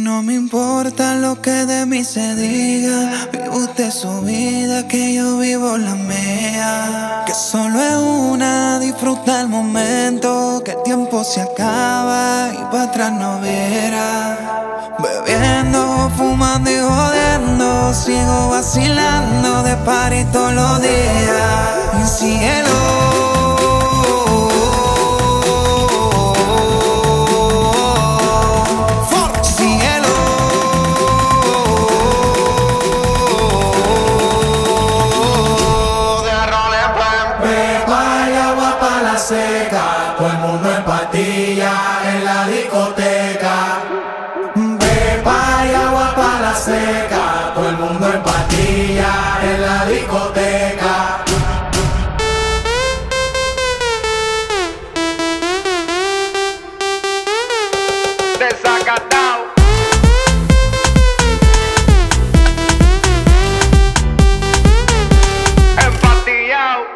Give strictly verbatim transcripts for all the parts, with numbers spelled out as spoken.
No me importa lo que de mí se diga, vive usted su vida, que yo vivo la mía. Que solo es una, disfruta el momento, que el tiempo se acaba y para atrás no verá. Bebiendo, fumando y jodiendo, sigo vacilando de party todos los días. Y síguelo. Seca, todo el mundo en patilla en la discoteca. Pepa y agua para la seca, todo el mundo en patilla en la discoteca. Desacatao. Empatillao.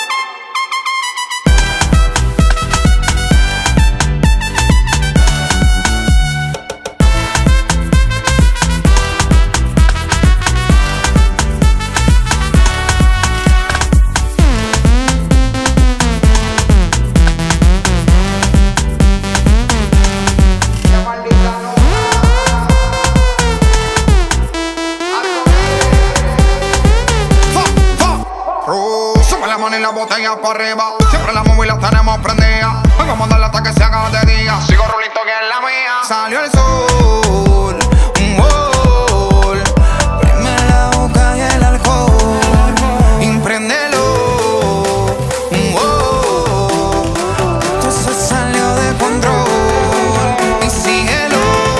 Y la botella para arriba, siempre la móvil la tenemos prendida. Vamos a darle hasta que se haga de día. Sigo rulito que es la mía. Salió el sol, un gol. Prime la boca y el alcohol. Impréndelo, un gol. Esto se salió de control. Y síguelo.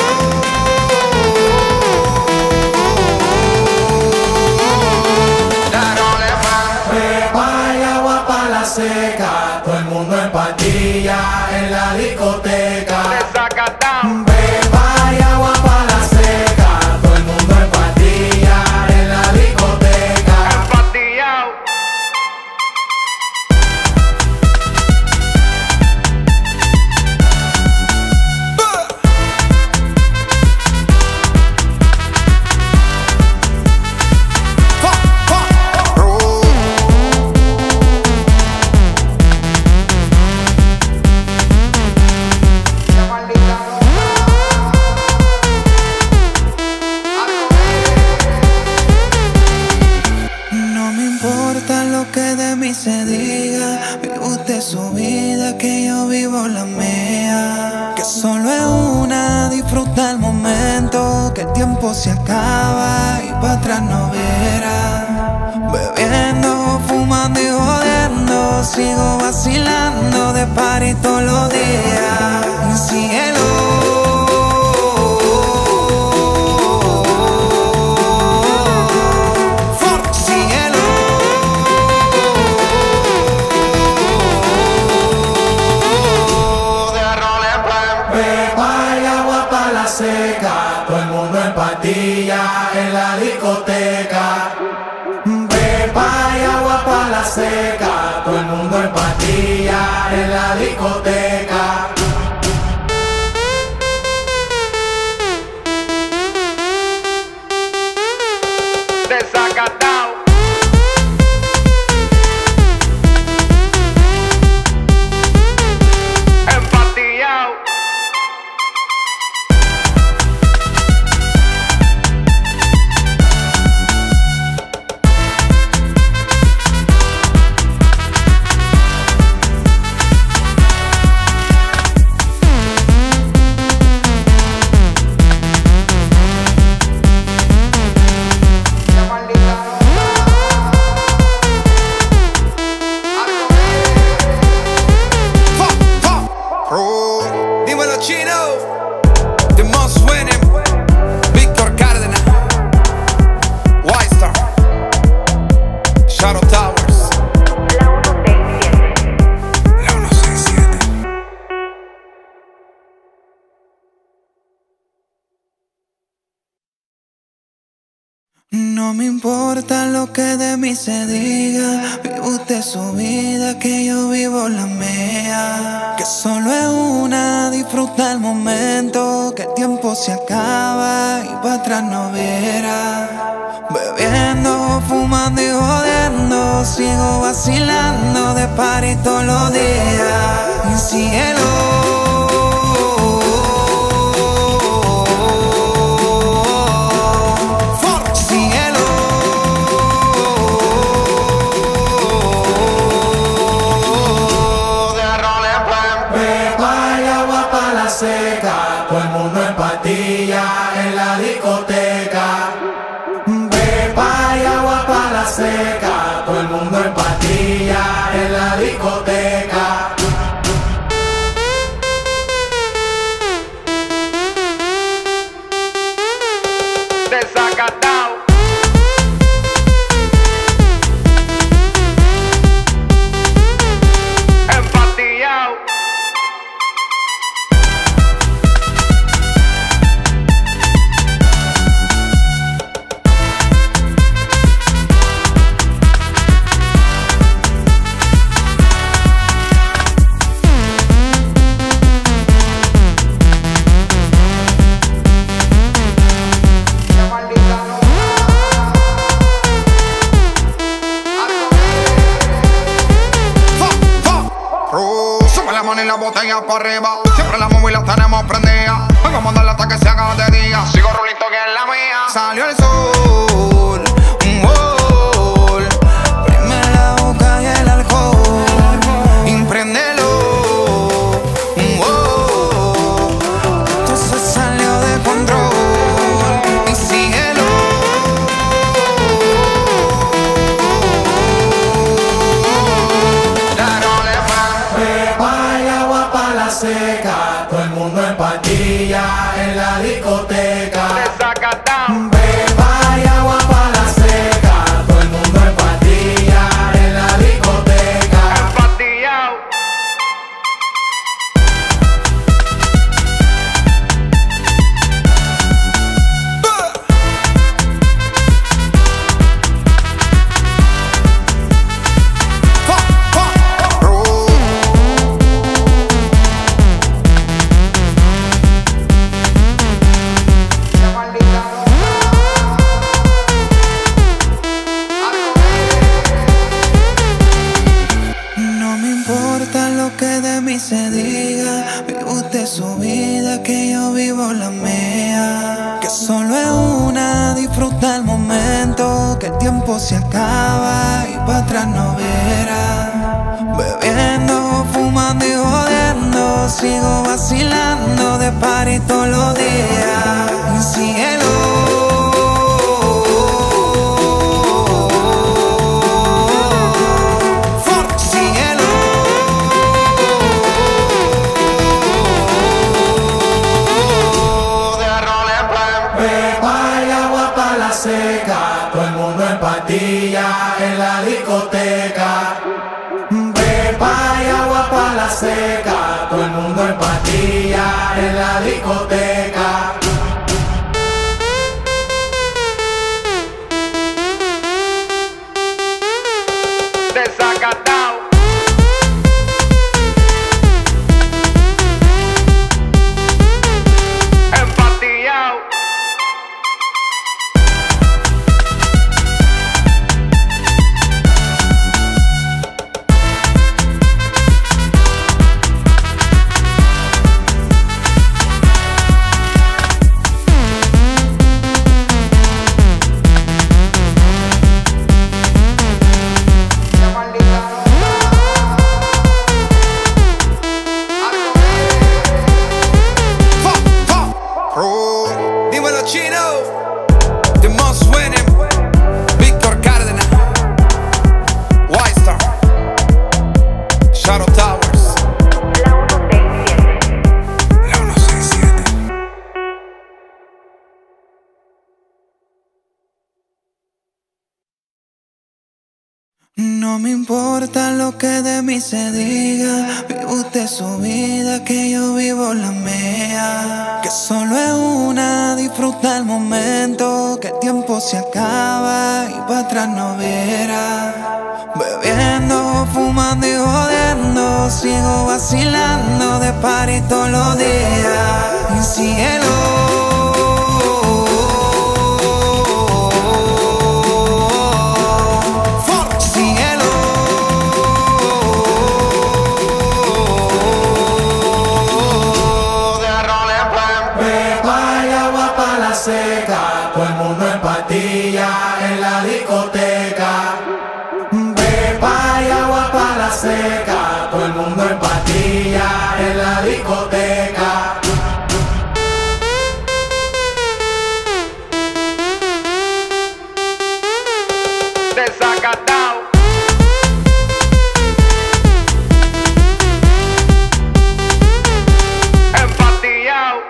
Seca, todo el mundo en patilla en la discoteca. Desacatao. Pepa y agua para la seca, todo el mundo en patilla en la discoteca. Empatillao. Que de mí se diga, vive usted su vida, que yo vivo la mía. Que solo es una, disfruta el momento, que el tiempo se acaba y para atrás no verá. Bebiendo, fumando y jodiendo, sigo vacilando de party todos los días. Y síguelo. Seca, todo el mundo en patilla en la discoteca. Pepa y agua para la seca, todo el mundo en patilla en la discoteca. Desacatao. Empatillao. No me importa lo que de mí se diga, vive usted su vida, que yo vivo la mía. Que solo es una, disfruta el momento, que el tiempo se acaba y para atrás no viera. Bebiendo, fumando y jodiendo, sigo vacilando de party todos los días. Mi cielo. Seca, todo el mundo en patilla en la discoteca. Pepa y agua pa' la seca, todo el mundo en patilla en la discoteca. Desacatao. Empatillao. Y la botella para arriba, siempre la móvil la tenemos prendida. Hoy vamos a darle hasta que se haga de día. Sigo rulito que es la mía. Salió el sol, un gol. Prime la boca y el alcohol. Impréndelo, un gol. Esto se salió de control. Y síguelo. Seca, todo el mundo en patilla en la discoteca. Desacatao. Pepa y agua pa' la seca, todo el mundo en patilla en la discoteca. Empatillao. Se diga, vive usted su vida, que yo vivo la mía. Que solo es una, disfruta el momento, que el tiempo se acaba y para atrás no verá. Bebiendo, fumando y jodiendo, sigo vacilando de party todos los días. Mi cielo. Seca, todo el mundo en patilla en la discoteca. Pepa y agua pa' la seca, todo el mundo en patilla en la discoteca. Desacatao. Empatillao. No me importa lo que de mí se diga, vive usted su vida, que yo vivo la mía. Que solo es una, disfruta el momento, que el tiempo se acaba y para atrás no verá. Bebiendo, fumando y jodiendo, sigo vacilando de party todos los días. Y síguelo. Seca, todo el mundo en patilla en la discoteca. Pepa y agua para la seca, todo el mundo en patilla en la discoteca. Desacatao. Empatillao.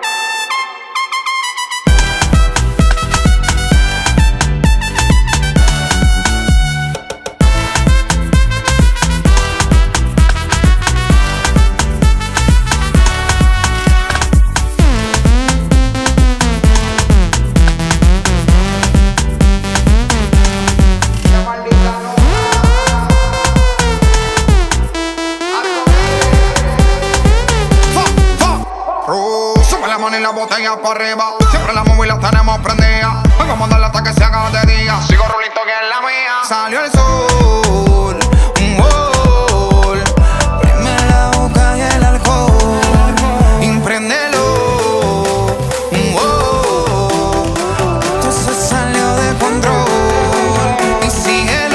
Y la botella para arriba, siempre las móviles las tenemos prendidas. Vamos a darle hasta que se haga de día. Sigo rulito que es la mía. Salió el sol, un gol. Prime la boca y el alcohol. Impréndelo, un gol. Esto se salió de control. Y síguelo.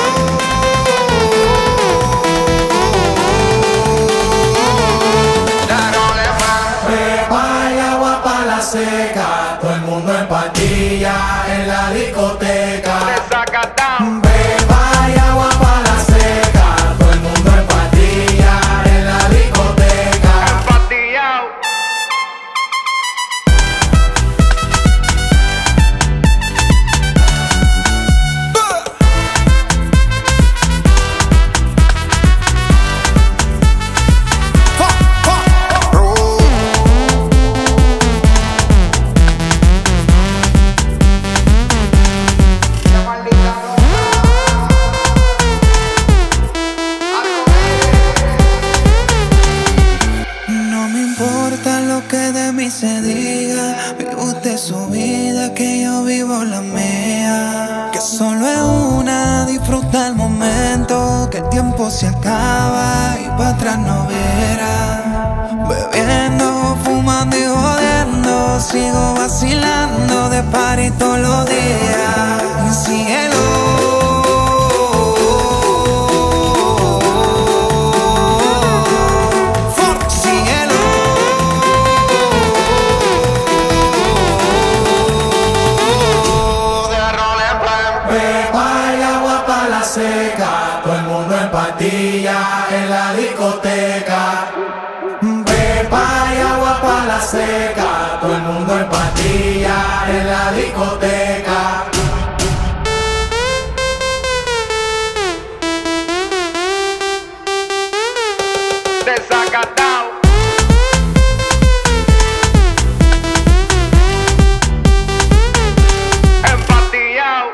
Seca, todo el mundo en patilla en la discoteca. Desacatao. Beba y agua para la seca, todo el mundo en patilla en la discoteca. Empatillao. Que de mí se diga, vive usted su vida, que yo vivo la mía. Que solo es una, disfruta el momento, que el tiempo se acaba y para atrás no verá. Bebiendo, fumando y jodiendo, sigo vacilando de party todos los días. Y síguelo. Seca, todo el mundo en patilla en la discoteca. Pepa y agua para la seca, todo el mundo en patilla en la discoteca. Desacatao. Empatillao.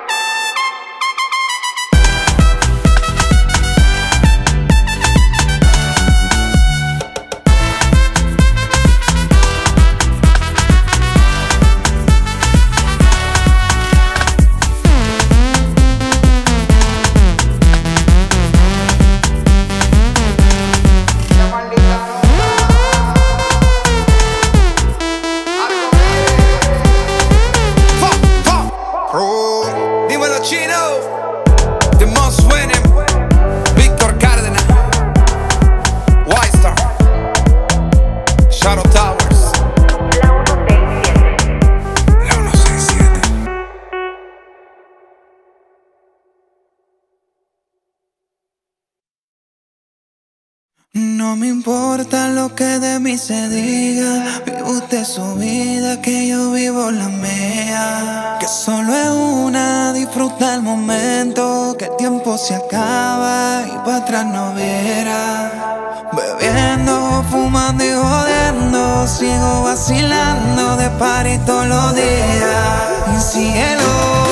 No me importa lo que de mí se diga, vive usted su vida, que yo vivo la mía. Que solo es una, disfruta el momento, que el tiempo se acaba y para atrás no viera. Bebiendo, fumando y jodiendo, sigo vacilando de party todos los días. Y cielo,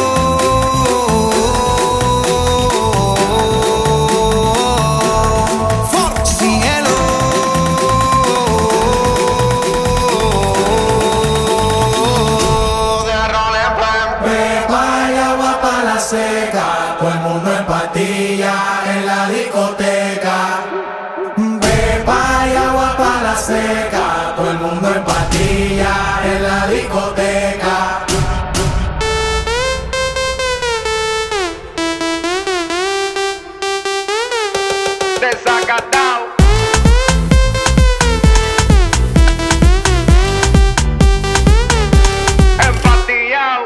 seca, todo el mundo en patilla en la discoteca. Pepa y agua pa' la seca, todo el mundo en patilla en la discoteca. Desacatao. Empatillao.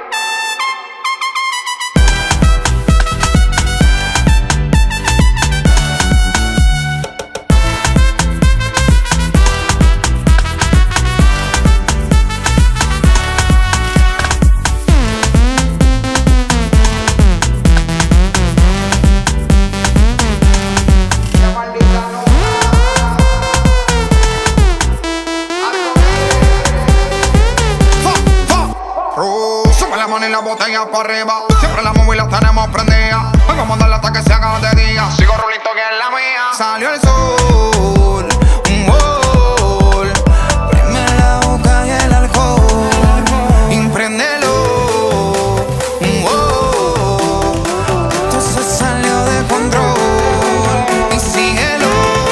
Y la botella para arriba, siempre la móvil la tenemos prendida. Hoy vamos a darle hasta que se haga de día. Sigo rulito que es la mía. Salió el sol, un gol. Prime la boca y el alcohol. Impréndelo, un gol. Esto se salió de control. Y síguelo.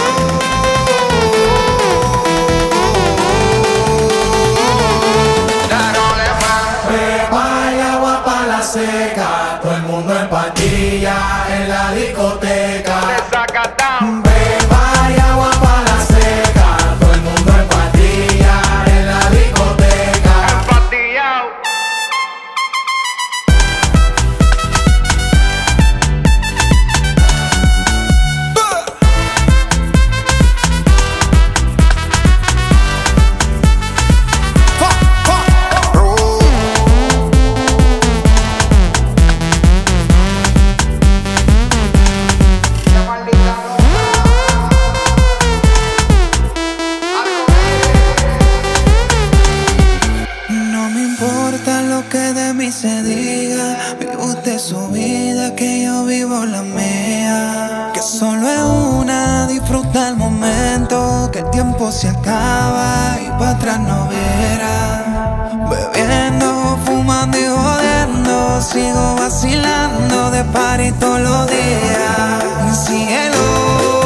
Seca, todo el mundo en patilla en la discoteca. Desacatao. Beba y agua pa' la seca, todo el mundo en patilla en la discoteca. Empatillao. Se diga, vive usted su vida, que yo vivo la mía. Que solo es una, disfruta el momento, que el tiempo se acaba y para atrás no verá. Bebiendo, fumando y jodiendo, sigo vacilando de party todos los días. Y cielo,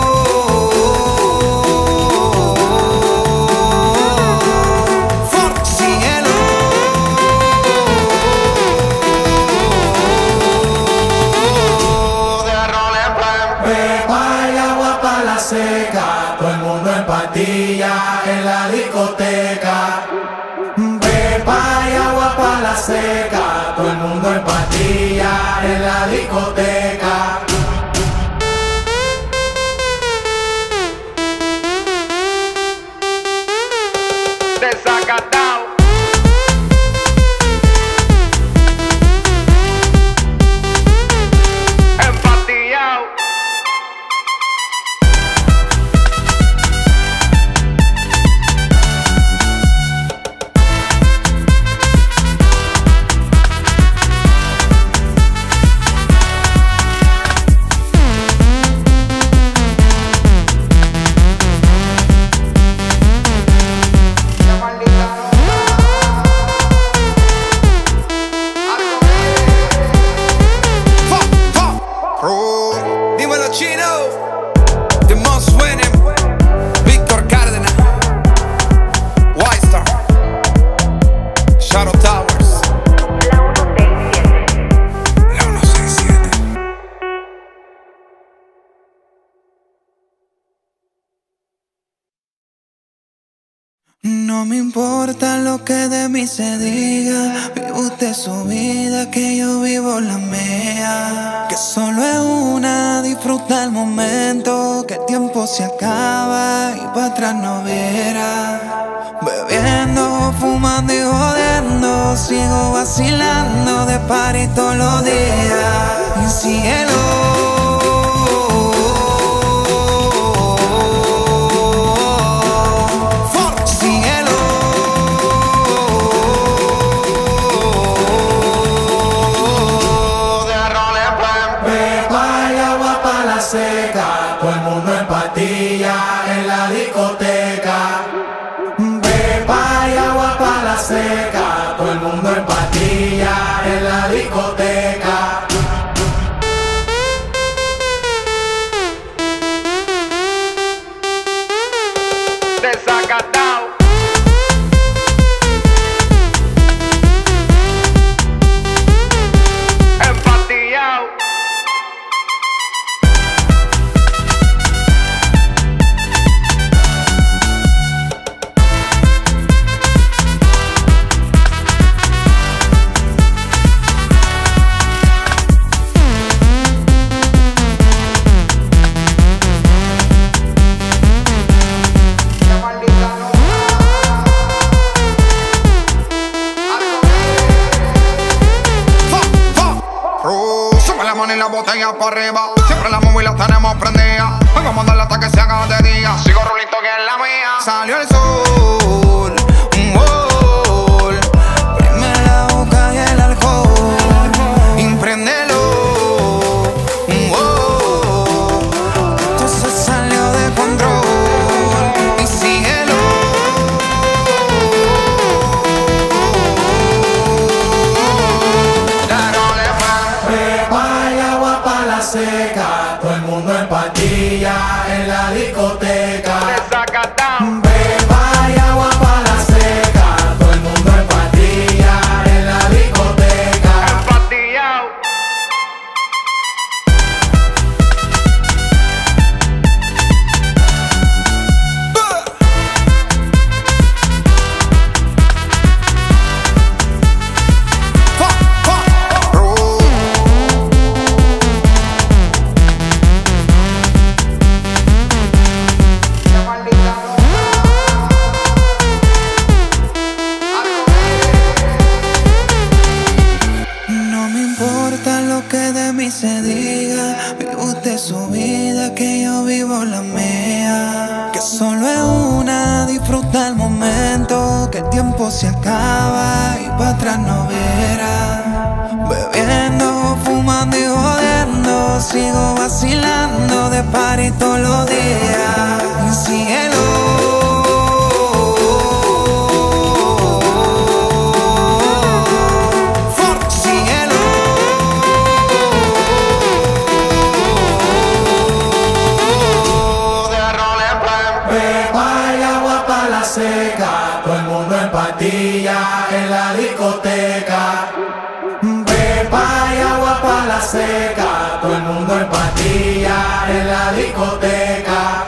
seca, todo el mundo en patilla en la discoteca. Pepa y agua pa' la seca, todo el mundo en patilla en la discoteca. Desacatao. Empatillao. no No me importa lo que de mí se diga, vive usted su vida, que yo vivo la mía. Que solo es una, disfruta el momento, que el tiempo se acaba y para atrás no verá. Bebiendo, fumando y jodiendo, sigo vacilando de party todos los días. Y síguelo. Seca, todo el mundo en patilla en la discoteca. Pepa y agua pa' la seca, todo el mundo en patilla en la discoteca. Desacatao. Empatillao. Y la botella para arriba, siempre las móviles las tenemos prendidas. Vamos a darle hasta que se haga de día. Sigo rulito que es la mía. Salió el sol, un gol. Prime la boca y el alcohol. Impréndelo, un gol. Esto se salió de control. Y síguelo. Seca, todo el mundo en patilla en la discoteca. Desacatao. Pepa y agua pa' la seca, todo el mundo en patilla en la discoteca. Empatillao. Se diga, vive usted su vida, que yo vivo la mía. Que solo es una, disfruta el momento, que el tiempo se acaba y para atrás no verá. Bebiendo, fumando y jodiendo, sigo vacilando de party todos los días. Y síguelo. Seca, todo el mundo en patilla en la discoteca. Pepa y agua pa' la seca, todo el mundo en patilla en la discoteca.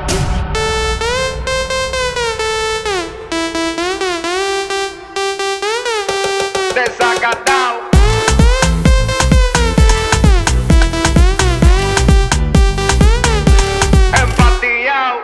Desacatao. Empatillao.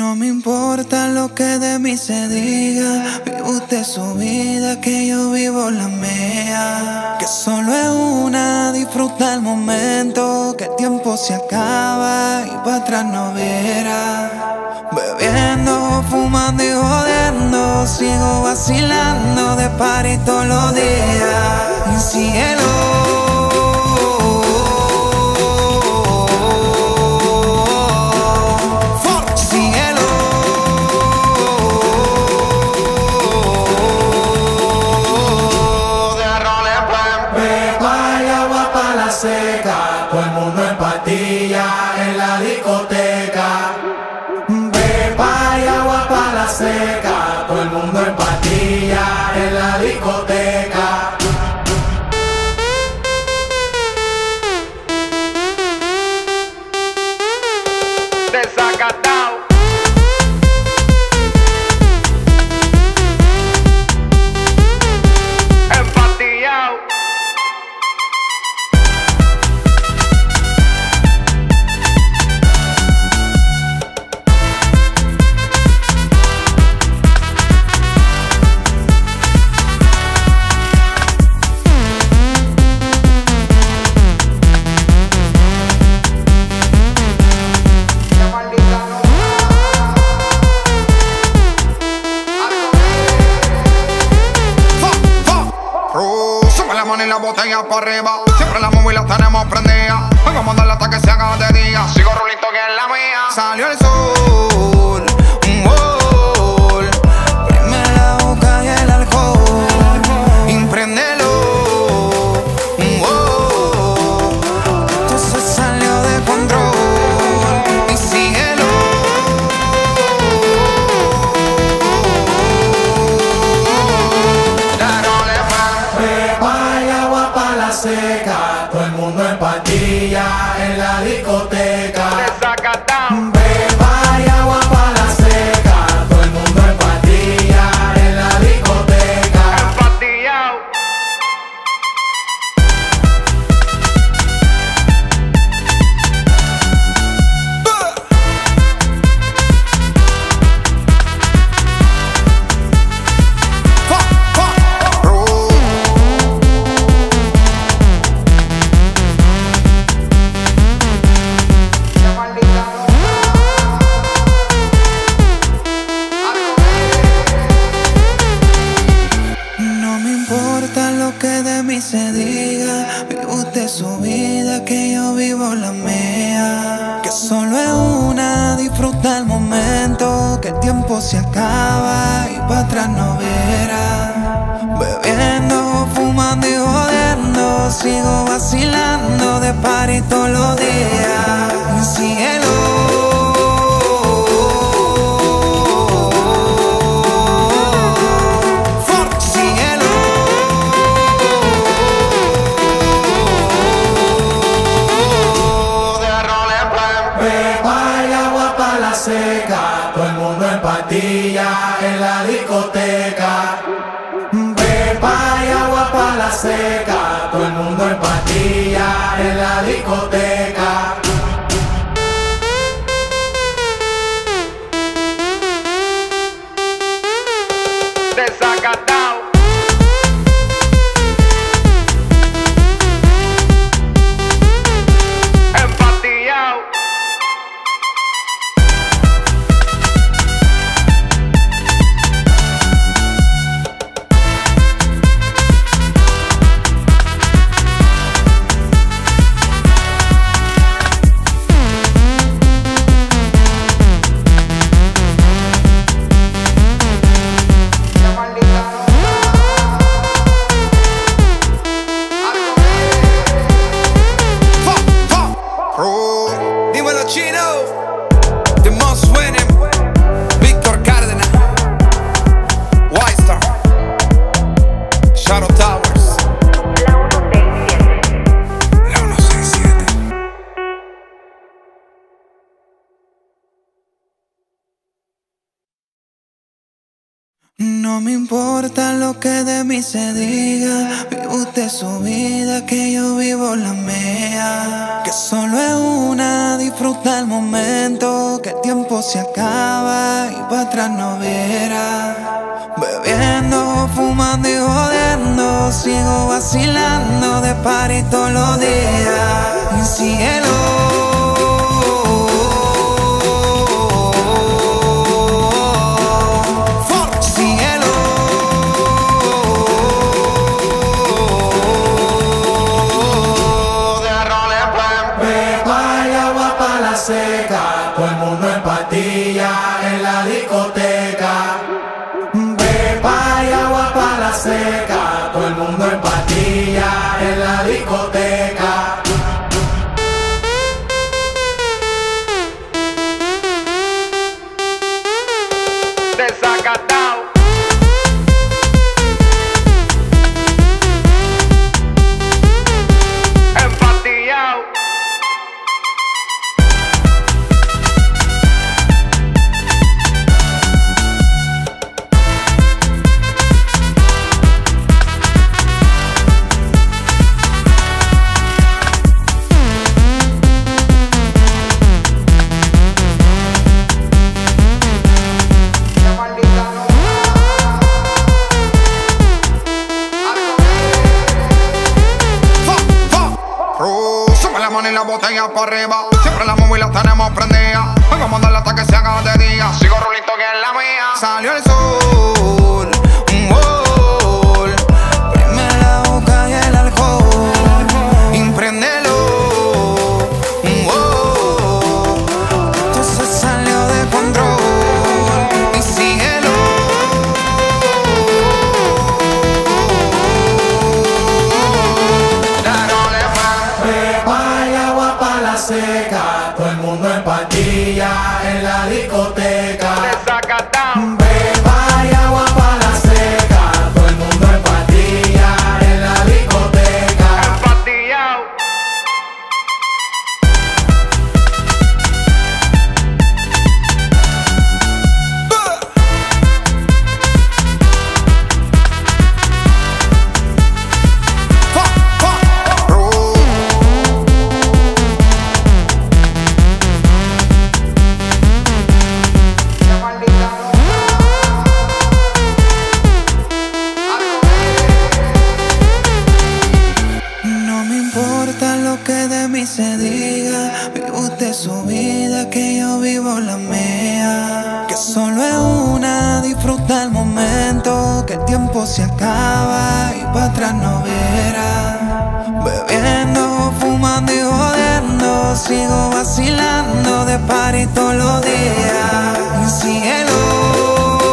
No me importa lo que de mí se diga, vive usted su vida, que yo vivo la mía. Que solo es una, disfruta el momento, que el tiempo se acaba y para atrás no verá. Bebiendo, fumando y jodiendo, sigo vacilando de party todos los días. Cielo, seca, todo el mundo en patilla en la discoteca. Pepa y agua pa' la seca, todo el mundo en patilla en la discoteca. Desacatao. Empatillao. Y la botella para arriba, siempre la móvil la tenemos prendida. Vamos a darle hasta que se haga de día. Sigo rulito que es la mía. Salió el sol, un gol. Prime la boca y el alcohol. Impréndelo, un gol. Esto se salió de control. Y síguelo. Seca, todo el mundo en patilla en la discoteca. Desacatao. Pepa y agua pa' la seca, todo el mundo en patilla en la discoteca. Empatillao. Se diga, vive usted su vida, que yo vivo la mía. Que solo es una, disfruta el momento, que el tiempo se acaba y para atrás no verá. Bebiendo, fumando y jodiendo, sigo vacilando de party todos los días. Cielo, seca, todo el mundo en patilla en la discoteca. Pepa y agua pa' la seca, todo el mundo en patilla en la discoteca. Desacatao. Empatillao. No me importa lo que de mí se diga, vive usted su vida, que yo vivo la mía. Que solo es una, disfruta el momento, que el tiempo se acaba y para atrás no verá. Bebiendo, fumando y jodiendo, sigo vacilando de party todos los días. Y síguelo. Seca, todo el mundo en patilla en la discoteca. Pepa y agua para la seca, todo el mundo en patilla en la discoteca. Desacatao. Empatillao. Y la botella para arriba, siempre las móviles las tenemos prendidas. Vamos a darle hasta que se haga de día. Sigo rulito que es la mía. Salió el sol, un gol. Prime la boca y el alcohol. Impréndelo, un gol. Esto se salió de control. Y síguelo. Seca, todo el mundo en patilla en la discoteca. Desacatao. Pepa y agua para la seca, todo el mundo en patilla en la discoteca. Empatillao. Se diga, vive usted su vida, que yo vivo la mía. Que solo es una, disfruta el momento, que el tiempo se acaba y para atrás no verá. Bebiendo, fumando y jodiendo, sigo vacilando de party todos los días. Y síguelo.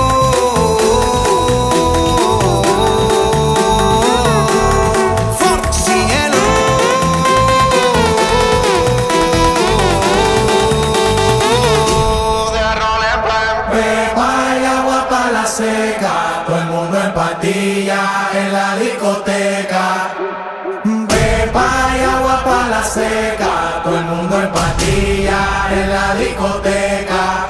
Seca, todo el mundo en patilla en la discoteca. Pepa y agua para la seca, todo el mundo en patilla en la discoteca.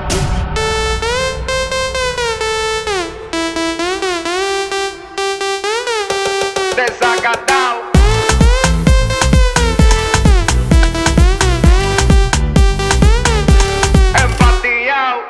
Desacatao. Empatillao.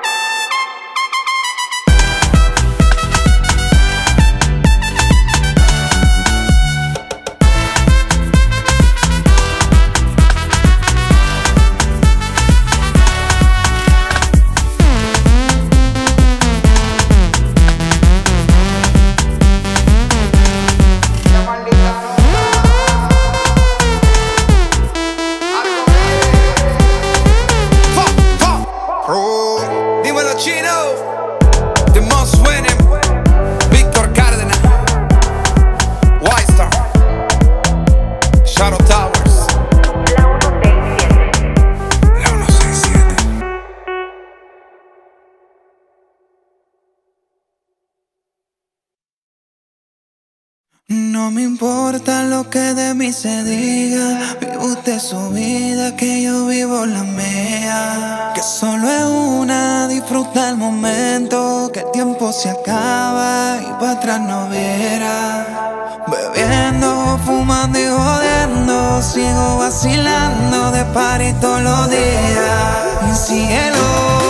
No No me importa lo que de mí se diga, vive usted su vida, que yo vivo la mía. Que solo es una, disfruta el momento, que el tiempo se acaba y para atrás no verá. Bebiendo, fumando y jodiendo, sigo vacilando de party todos los días. Síguelo.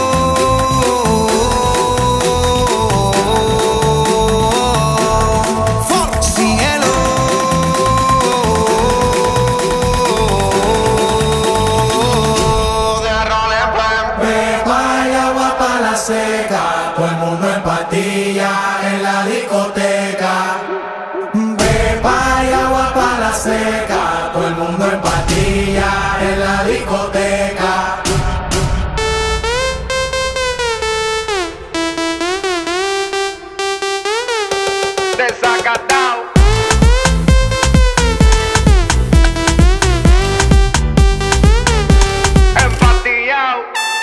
Seca, todo el mundo en patilla en la discoteca. Pepa y agua para la seca, todo el mundo en patilla en la discoteca. Desacatao. Empatillao.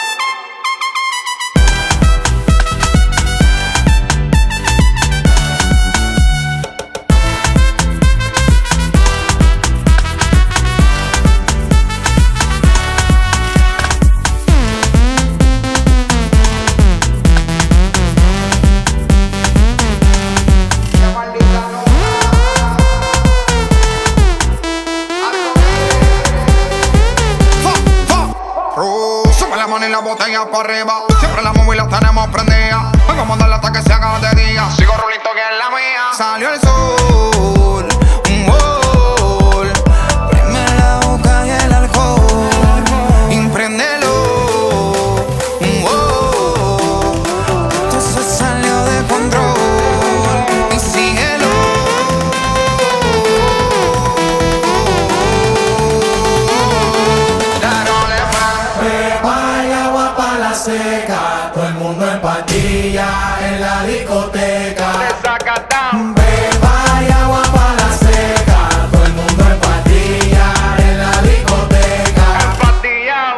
Y la botella para arriba, siempre la móvil la tenemos prendida. Hoy vamos a darle hasta que se haga de día. Sigo rulito que es la mía. Salió el sol, un gol. Prime la boca y el alcohol. Impréndelo, un gol. Esto se salió de control. Y síguelo. Seca, todo el mundo en patilla en la discoteca. Desacatao. Beba y agua para la seca, todo el mundo en patilla en la discoteca. Empatillao.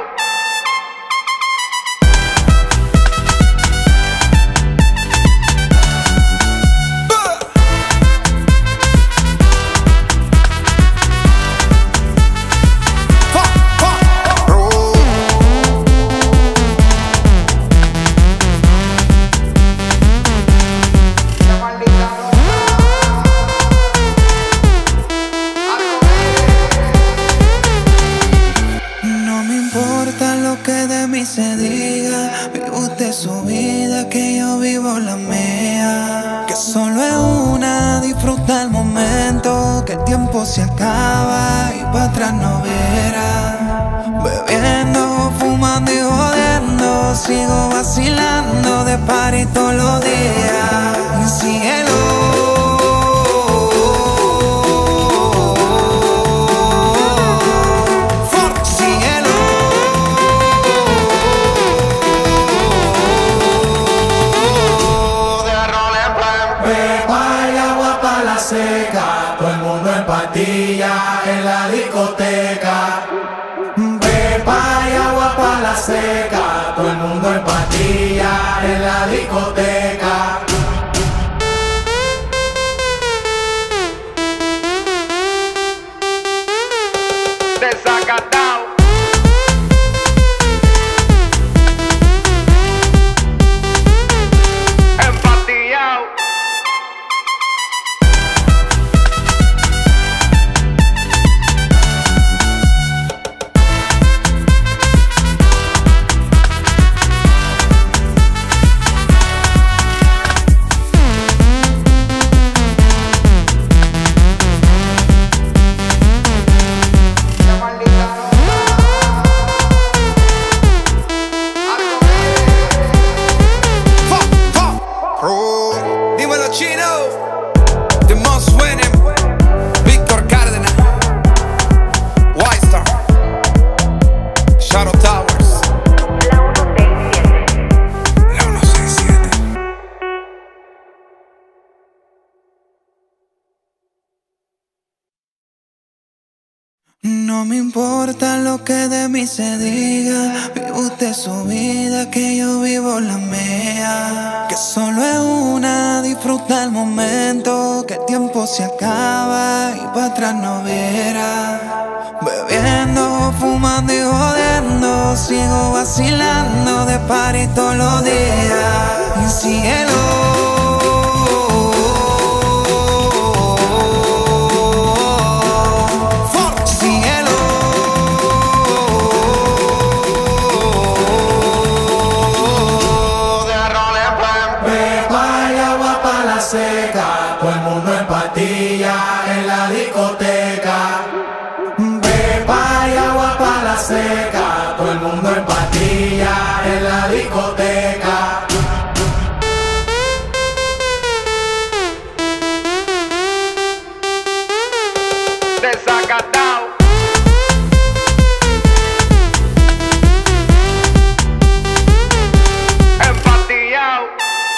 Se diga, vive usted su vida, que yo vivo la mía. Que solo es una, disfruta el momento, que el tiempo se acaba y para atrás no verá. Bebiendo, fumando y jodiendo, sigo vacilando de party todos los días. Síguelo. Seca, todo el mundo en patilla en la discoteca. Pepa y agua para la seca, todo el mundo en patilla en la discoteca. Desacatao. Empatillao. No me importa lo que de mí se diga, vive usted su vida, que yo vivo la mía. Que solo es una, disfruta el momento, que el tiempo se acaba y para atrás no verá. Bebiendo, fumando y jodiendo, sigo vacilando de party todos los días. Y síguelo. Seca, todo el mundo en patilla en la discoteca. Pepa y agua pa' la seca, todo el mundo en patilla en la discoteca. Desacatao. Empatillao.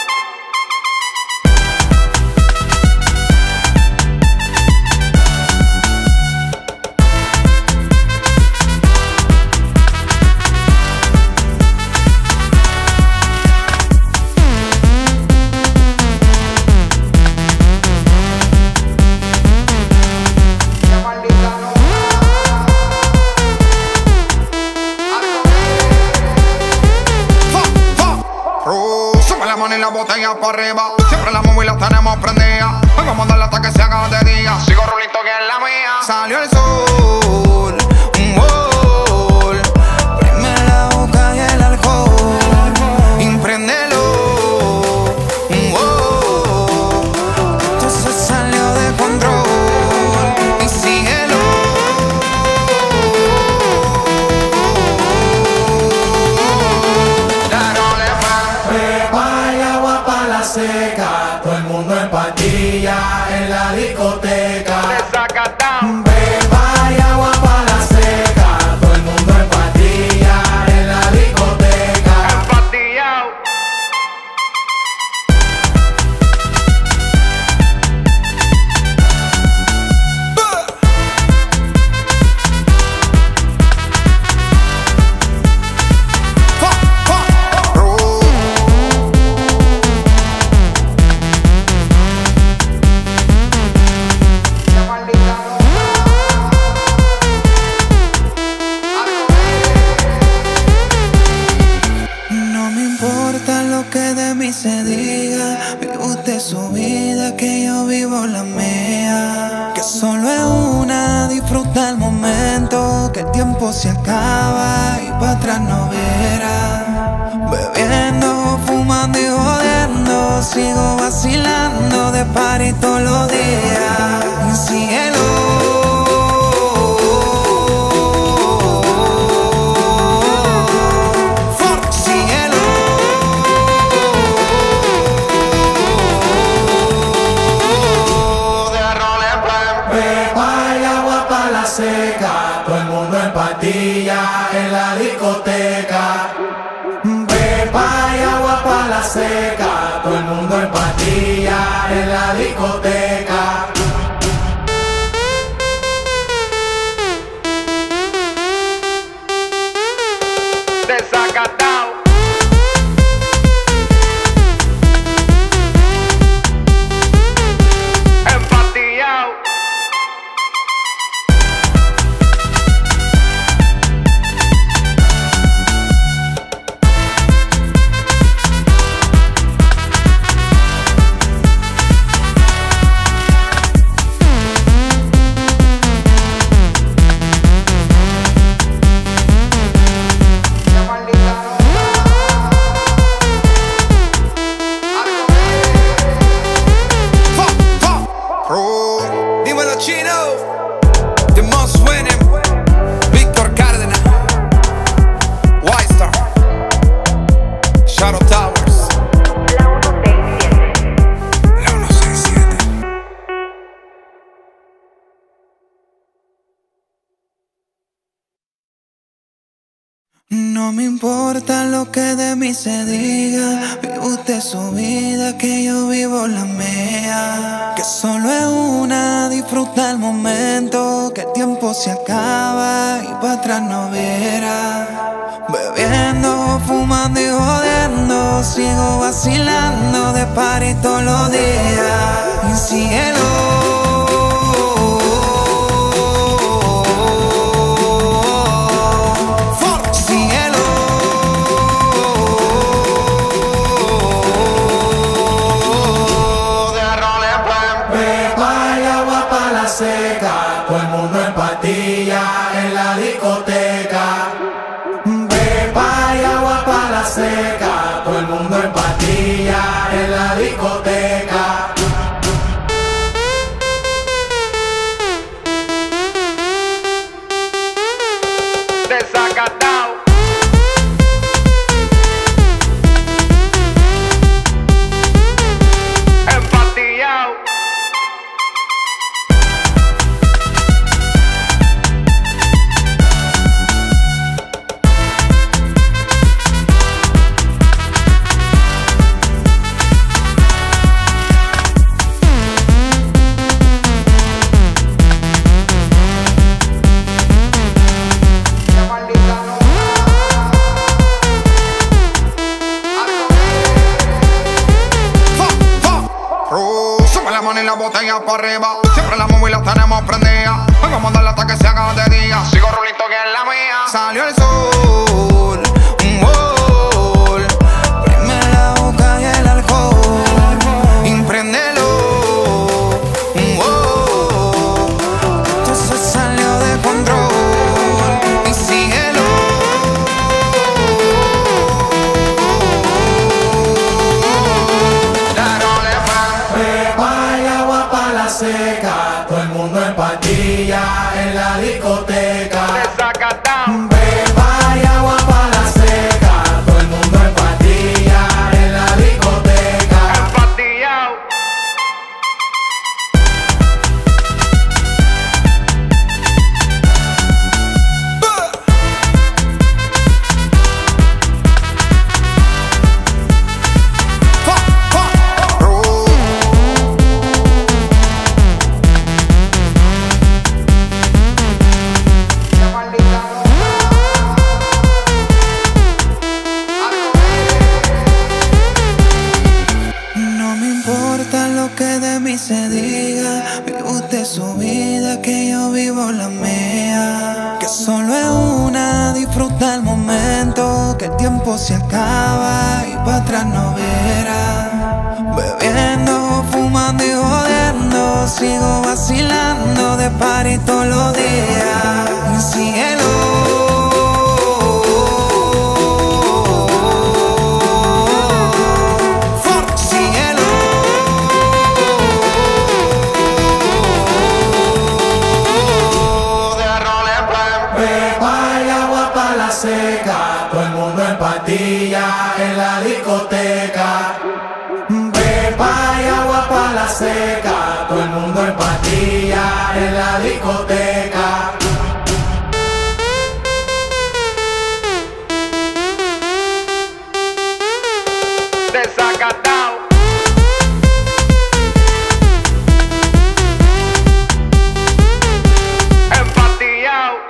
Y la botella para arriba, siempre las móviles las tenemos prendidas. Vamos a darle hasta que se haga de día. Sigo rulito que es la mía. Salió el sol, un gol. Prime la boca y el alcohol. Impréndelo, un gol. Esto se salió de control. Y síguelo. Seca, todo el mundo en patilla en la discoteca. Desacatao. Pepa y agua pa' la seca, todo el mundo en patilla en la discoteca. Empatillao. Se diga, vive usted su vida, que yo vivo la mía. Que solo es una, disfruta el momento, que el tiempo se acaba y para atrás no verá. Bebiendo, fumando y jodiendo, sigo vacilando de party todos los días. Y síguelo. Seca, todo el mundo en patilla en la discoteca. Pepa y agua pa' la seca, todo el mundo en patilla en la discoteca. Desacatao. Empatillao. No me importa lo que de mí se diga, vive usted su vida, que yo vivo la mía. Que solo es una, disfruta el momento, que el tiempo se acaba y para atrás no verá. Bebiendo, fumando y jodiendo, sigo vacilando de party todos los días. Cielo. Seca, todo el mundo en patilla en la discoteca. Pepa y agua para la seca, todo el mundo en patilla en la discoteca. Desacatao. Empatillao. Y la botella para arriba, siempre la móvil la tenemos prendida. Hoy vamos a darle hasta que se haga de día. Sigo rulito que es la mía. Salió el sol, un gol. Prime la boca y el alcohol. Impréndelo, un gol. Esto se salió de control. Y síguelo. Seca, todo el mundo en patilla en la discoteca. Desacatao. Pepa y agua para la seca, todo el mundo en patilla en la discoteca. Empatillao. Se diga, vive usted su vida, que yo vivo la mía. Que solo es una, disfruta el momento, que el tiempo se acaba y para atrás no verá. Bebiendo, fumando y jodiendo, sigo vacilando de party todos los días. Cielo. Seca, todo el mundo en patilla en la discoteca. Pepa y agua para la seca, todo el mundo en patilla en la discoteca. Desacatao. Empatillao.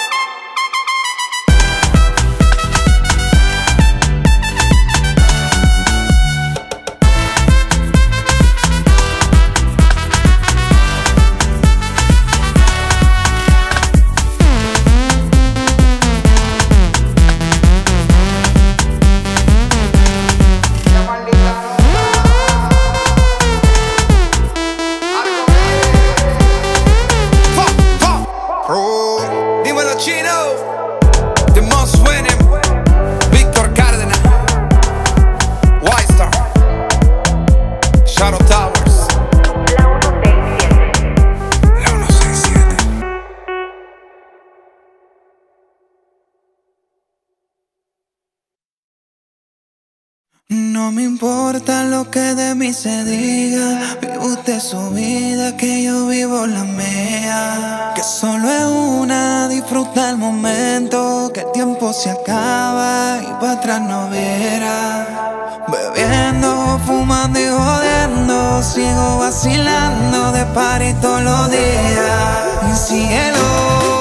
No me importa lo que de mí se diga, vive usted su vida, que yo vivo la mía. Que solo es una, disfruta el momento, que el tiempo se acaba y para atrás no verá. Bebiendo, fumando y jodiendo, sigo vacilando de party todos los días. Cielo.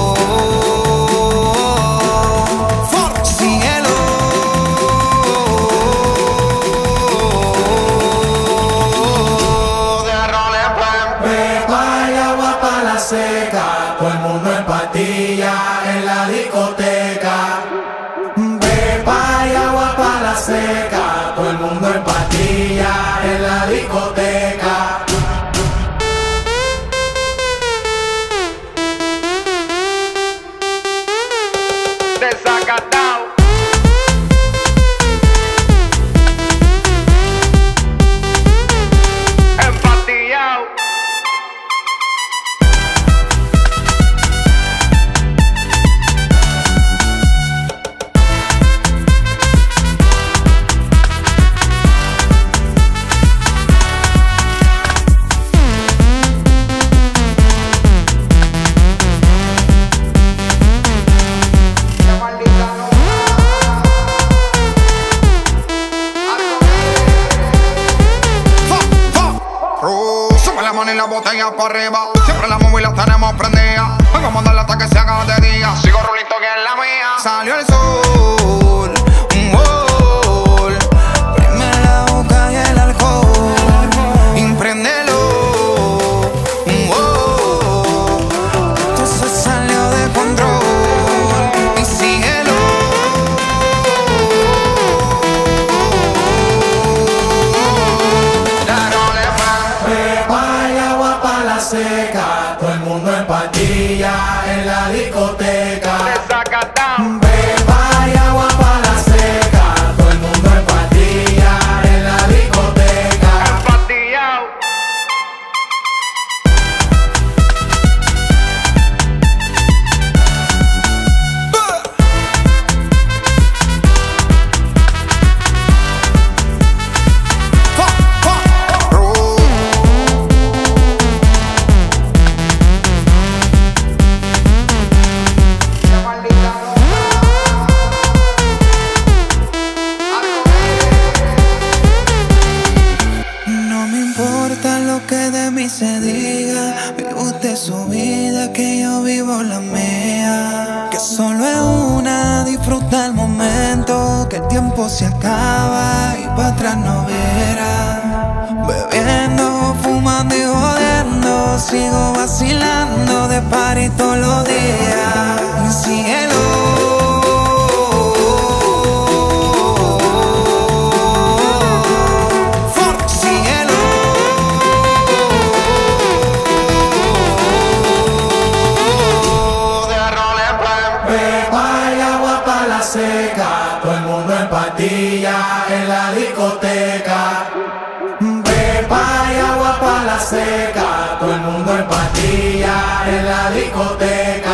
Cielo. la seca, todo el mundo en patilla en la discoteca. Desacatao. Empatillao. Sube la mano y la botella para arriba. Siempre las móviles las tenemos prendidas. Vengo a mandarla hasta que se haga de día. Sigo rulito que es la mía. Salió el sol, un gol. Prime la boca y el alcohol. Impréndelo, un gol. Esto se salió de control. Y síguelo. Seca, todo el mundo en patilla en la discoteca. Desacatao. Beba y agua pa' la seca, todo el mundo en patilla en la discoteca. Empatillao. Se diga, vive usted su vida, que yo vivo la mía. Que solo es una, disfruta el momento, que el tiempo se acaba y para atrás no verá. Bebiendo, fumando y jodiendo, sigo vacilando de party todos los días. Síguelo. Seca, todo el mundo en patilla en la discoteca. Beba y agua pa' la seca, todo el mundo en patilla en la discoteca.